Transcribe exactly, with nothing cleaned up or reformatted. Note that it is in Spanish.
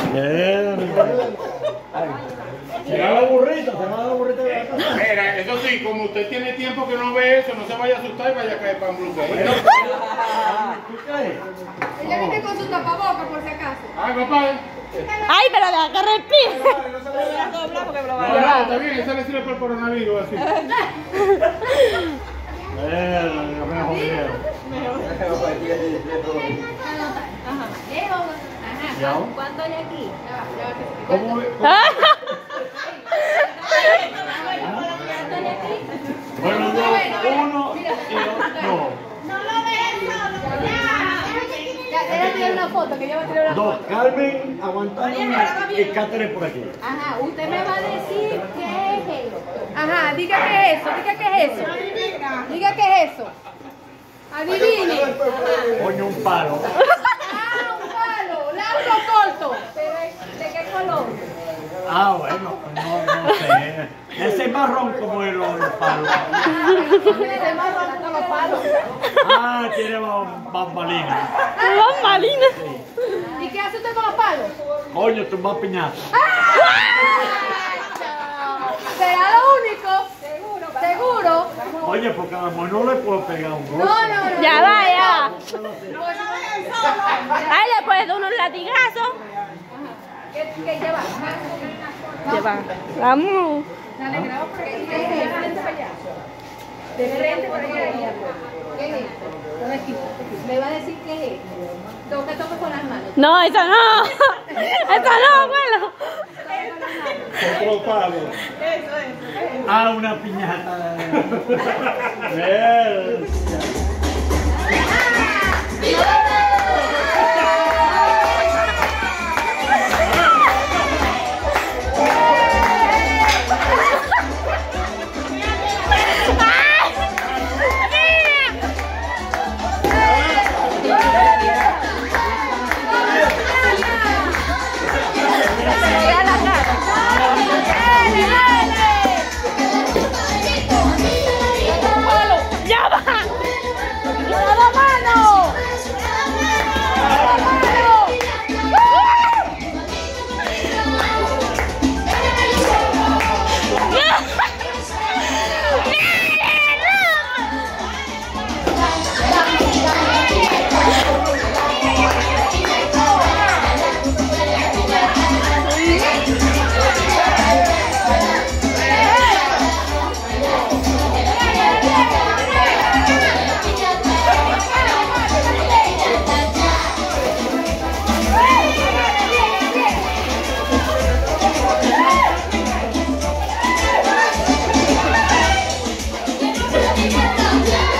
Se va la burrita, se va la burrita de la casa. Mira, eso sí, como usted tiene tiempo que no ve eso, no se vaya a asustar y vaya a caer pan blue. Ella viene con su tapabocas por si acaso. Ay, papá. Ay, pero deja que respire. No, no, está bien, esa le sirve para el coronavirus, así. ¿Cuánto hay aquí? ¿Cómo? Bueno, uno y dos. Ya, tirar una foto, que yo voy a tirar una Dos, foto. Carmen aguantando y Cáceres por aquí. Ajá, usted me va a decir qué es eso. Ajá, diga qué es eso, diga qué es eso. Diga qué es eso. Adivine. Coño, un palo. Ah, un palo, largo o corto. Pero, ¿de qué color? Ah, bueno, no, no sé. Ese es marrón como el los palos. Ese marrón como los palos. Ah, tiene bambalinas. Bambalina. ¿Y qué hace usted con los palos? Coño, tumba piñata. ¿Será lo único? Seguro. ¿Seguro? Oye, porque a lo mejor no le puedo pegar un golpe. No, no, no. Ya va, ya. No, Ahí le puedes dar unos latigazos. ¿Qué, qué lleva? Lleva. Vamos. Dale, grabo porque de frente para allá. De frente para allá. ¿Qué es esto? Aquí. Me va a decir qué es esto. Tengo que tocar con las manos. No, eso no. Eso no, abuelo. Otro palo. Ah, una piñata. Ver. ¡Ya va! ¡La mano! ¡La mano! Yeah.